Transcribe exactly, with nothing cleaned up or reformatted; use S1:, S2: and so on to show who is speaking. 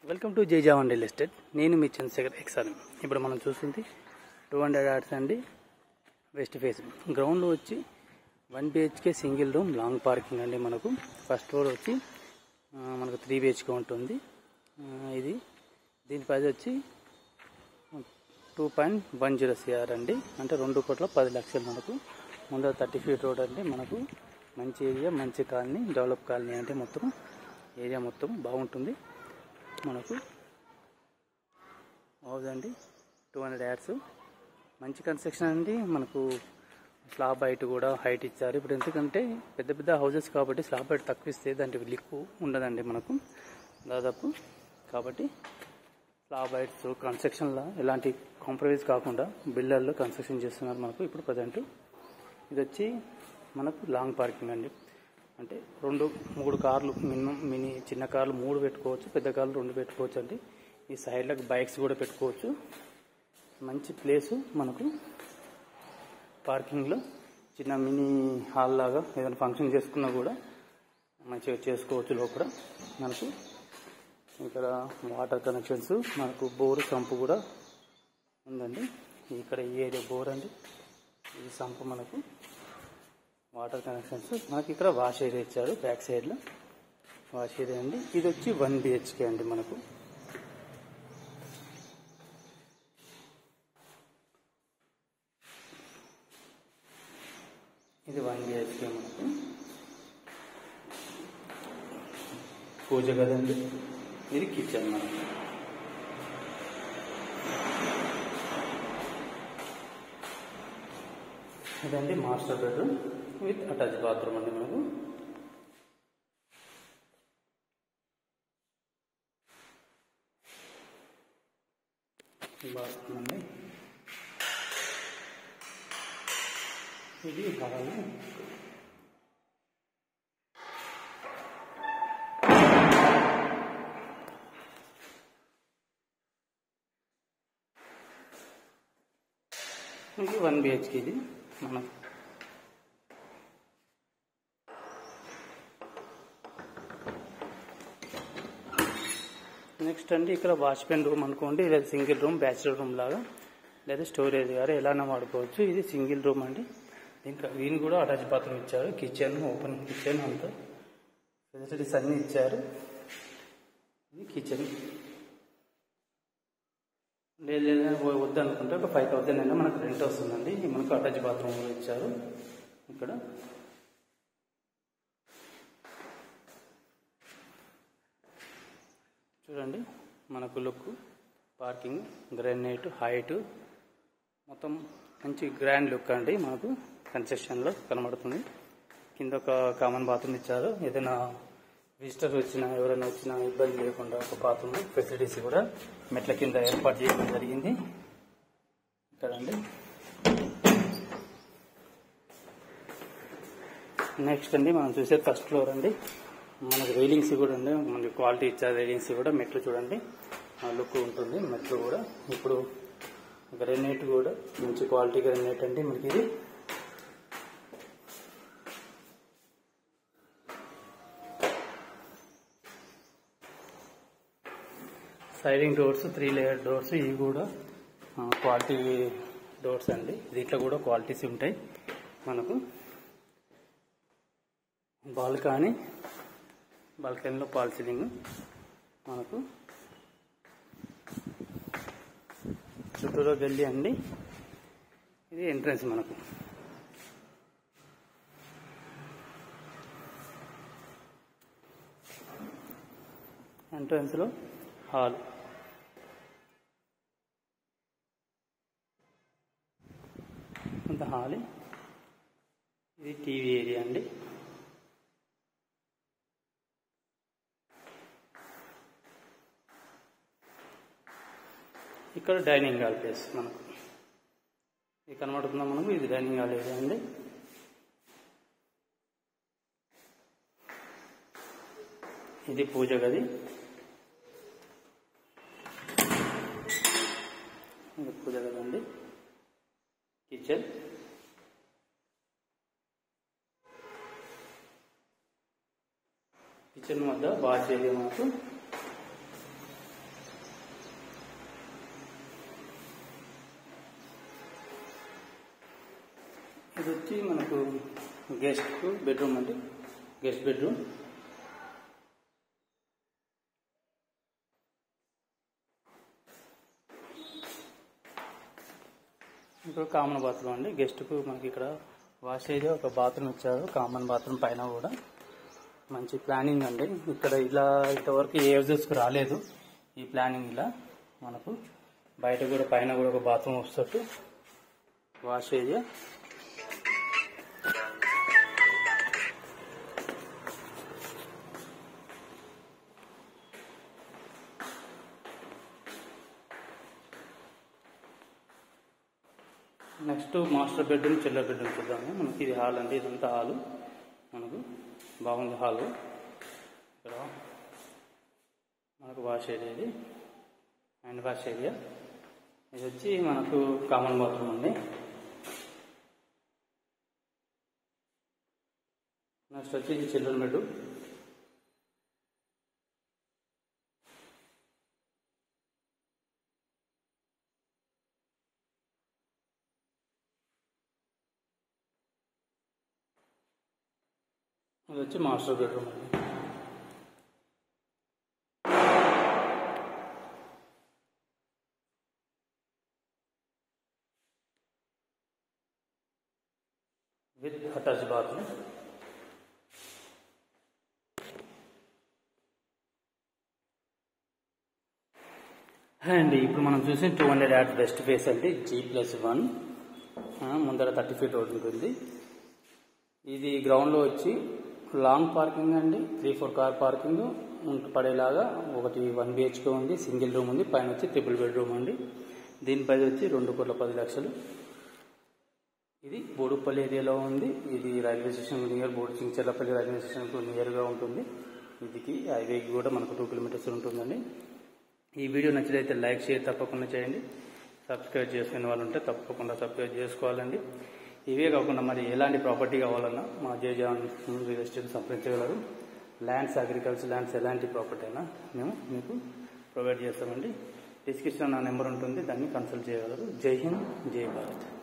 S1: Welcome to జై జావన్ real estate. నేను మీ Chandrasekhar XR. ఇప్పుడు మనం చూస్తుంది టూ హండ్రెడ్ యార్డ్స్ అండి, వెస్ట్ ఫేస్. గ్రౌండ్లో వచ్చి one BHK single room long parking అండి. మనకు ఫస్ట్ ఫ్లోర్ వచ్చి మనకు త్రీ బిహెచ్కే ఉంటుంది. ఇది దీని ప్రైస్ వచ్చి two point one zero CR అండి, అంటే రెండు కోట్ల పది లక్షలు. మనకు ముందర థర్టీ ఫీట్ రోడ్ అండి. మనకు మంచి ఏరియా, మంచి కాలనీ, డెవలప్ కాలనీ అంటే మొత్తం ఏరియా మొత్తం బాగుంటుంది. మనకు అవుదండి టూ హండ్రెడ్ యార్డ్స్ మంచి కన్స్ట్రక్షన్ అండి. మనకు స్లాబ్ హైట్ కూడా హైట్ ఇచ్చారు. ఇప్పుడు ఎందుకంటే పెద్ద పెద్ద హౌసెస్ కాబట్టి స్లాబ్ హైట్ తక్కువ ఇస్తే దానికి లిక్కు ఉండదండి మనకు దాదాపు. కాబట్టి స్లాబ్ హైట్స్ కన్స్ట్రక్షన్లో ఎలాంటి కాంప్రమైజ్ కాకుండా బిల్డర్లు కన్స్ట్రక్షన్ చేస్తున్నారు మనకు ఇప్పుడు ప్రజెంట్. ఇది వచ్చి మనకు లాంగ్ పార్కింగ్ అండి, అంటే రెండు మూడు కార్లు మినిమం, మినీ చిన్న కార్లు మూడు పెట్టుకోవచ్చు, పెద్ద కార్లు రెండు పెట్టుకోవచ్చు అండి. ఈ సైడ్లకు బైక్స్ కూడా పెట్టుకోవచ్చు. మంచి ప్లేసు మనకు పార్కింగ్లో. చిన్న మినీ హాల్ లాగా ఏదైనా ఫంక్షన్ చేసుకున్నా కూడా మంచిగా చేసుకోవచ్చు. లోపల మనకు ఇక్కడ వాటర్ కనెక్షన్స్, మనకు బోరు సంపు కూడా ఉందండి. ఇక్కడ ఈ ఏరియా బోర్ అండి, ఈ సంపు మనకు వాటర్ కనెక్షన్స్. మనకి ఇక్కడ వాష్ ఏరియా ఇచ్చారు బ్యాక్ సైడ్లో, వాష్ ఏరియా అండి. ఇది వచ్చి వన్ బిహెచ్కే అండి. మనకు ఇది వన్ బిహెచ్కే. మనకు పూజ గదండి, ఇది కిచెన్. మనకు ఇదండి master bedroom with attach bathroom అండి. మనకు బాత్రూమ్ అండి. ఇది హాల్. ఇది వన్ బిహెచ్కే. ఇది మనం నెక్స్ట్ అండి, ఇక్కడ వాష్మెన్ రూమ్ అనుకోండి, లేదా సింగిల్ రూమ్ బ్యాచిలర్ రూమ్ లాగా, లేదా స్టోరేజ్ గారు ఎలానే వాడుకోవచ్చు. ఇది సింగిల్ రూమ్ అండి. ఇంకా దీన్ని కూడా అటాచ్ బాత్రూమ్ ఇచ్చారు. కిచెన్, ఓపెన్ కిచెన్, అంతా ఫెసిలిటీస్ అన్నీ ఇచ్చారు. ఇది కిచెన్. లేదా వద్దనుకుంటే ఒక ఫైవ్ థౌజండ్ అయినా మనకు రెంట్ వస్తుందండి. మనకు అటాచ్ బాత్రూమ్ కూడా ఇచ్చారు. ఇక్కడ చూడండి మనకు లుక్, పార్కింగ్, గ్రానైట్, హైట్ మొత్తం మంచి గ్రాండ్ లుక్ అండి మనకు కన్స్ట్రక్షన్లో కనబడుతుంది. కింద ఒక కామన్ బాత్రూమ్ ఇచ్చారు. ఏదైనా విజిటర్ వచ్చినా, ఎవరైనా వచ్చినా ఇబ్బంది లేకుండా ఒక బాత్రూమ్ ఫెసిలిటీస్ కూడా మెట్ల కింద ఏర్పాటు చేయడం జరిగింది. ఇక్కడండి నెక్స్ట్ అండి మనం చూసే ఫస్ట్ ఫ్లోర్ అండి. మనకు రైలింగ్స్ కూడా అండి, మనకి క్వాలిటీ ఇచ్చారు. రైలింగ్స్ కూడా మెట్లు చూడండి లుక్ ఉంటుంది. మెట్లు కూడా ఇప్పుడు గ్రానైట్ కూడా మంచి క్వాలిటీ గ్రానైట్ అండి. మనకి ఇది siding doors, three layer doors. ఇవి కూడా క్వాలిటీ డోర్స్ అండి. దీంట్లో కూడా క్వాలిటీస్ ఉంటాయి. మనకు బాల్కనీ, బాల్కనీలో పాల్ సీలింగ్. మనకు చుట్టూలో గల్లీ అండి. ఇది ఎంట్రన్స్. మనకు ఎంట్రన్స్లో హాల్. కొంత హాల్. ఇది టీవీ ఏరియా అండి. ఇక్కడ డైనింగ్ హాల్ ప్లేస్ మనకు ఇది కనబడుతుందా మనకు. ఇది డైనింగ్ హాల్ ఏరియా అండి. ఇది పూజ గది. ఇది పూజ గది అండి. కిచెన్, కిచెన్ వద్ద వాష్ ఏరియా మనకు ఇది వచ్చి మనకు గెస్ట్ బెడ్రూమ్ అండి, గెస్ట్ బెడ్రూమ్. ఇప్పుడు కామన్ బాత్రూమ్ అండి. గెస్ట్కు మనకి ఇక్కడ వాష్ ఏరియా, ఒక బాత్రూమ్ ఇచ్చారు, కామన్ బాత్రూమ్ పైన కూడా మంచి ప్లానింగ్ అండి. ఇక్కడ ఇలా ఇంతవరకు ఏ యూజర్స్కి రాలేదు ఈ ప్లానింగ్. ఇలా మనకు బయట కూడా పైన కూడా ఒక బాత్రూమ్ వస్తట్టు wash area. Next master bedroom, చిల్లర్ బెడ్రూమ్ చూద్దాము. మనకి ఇది హాల్ అండి, ఇదంతా హాలు. మనకు బాగుంది హాలు. ఇక్కడ మనకు వాష్ ఏరియా, ఇది హ్యాండ్ వాష్ ఏరియా. ఇది వచ్చి మనకు కామన్ బాత్రూమ్ అండి. నెక్స్ట్ వచ్చి ఇది చిల్డ్రన్ బెడ్రూమ్. ఇది వచ్చి మాస్టర్ బెడ్రూమ్ అండి. With attach bathroom. అండి ఇప్పుడు మనం చూసిన two hundred yard west face అండి, జీ ప్లస్ వన్. ముందర థర్టీ ఫీట్ రోడ్ ఉంటుంది. ఇది గ్రౌండ్లో వచ్చి లాంగ్ పార్కింగ్ అండి, త్రీ ఫోర్ కార్ పార్కింగ్ పడేలాగా ఒకటి వన్ బిహెచ్కే ఉంది, సింగిల్ రూమ్ ఉంది. పైన వచ్చి ట్రిపుల్ బెడ్రూమ్ అండి. దీనిపై వచ్చి రెండు కోట్ల పది లక్షలు. ఇది బోడుపల్లి ఏరియాలో ఉంది. ఇది railway station near Bodu Chincharlapalli railway స్టేషన్కు నియర్గా ఉంటుంది. ఇదికి హైవేకి కూడా మనకు టూ కిలోమీటర్స్ ఉంటుందండి. ఈ వీడియో నచ్చినైతే లైక్ షేర్ తప్పకుండా చేయండి. సబ్స్క్రైబ్ చేసుకునే వాళ్ళు ఉంటే తప్పకుండా సబ్స్క్రైబ్ చేసుకోవాలండి. ఇవే కాకుండా మరి ఎలాంటి ప్రాపర్టీ కావాలన్నా మా జేజాన్ రియల్ ఎస్టేట్ సంప్రదించగలరు. ల్యాండ్స్, అగ్రికల్చర్ ల్యాండ్స్, ఎలాంటి ప్రాపర్టీ అయినా మేము మీకు ప్రొవైడ్ చేస్తామండి. డిస్క్రిప్షన్ నా నెంబర్ ఉంటుంది, దాన్ని కన్సల్ట్ చేయగలరు. జై హింద్, జై భారత్.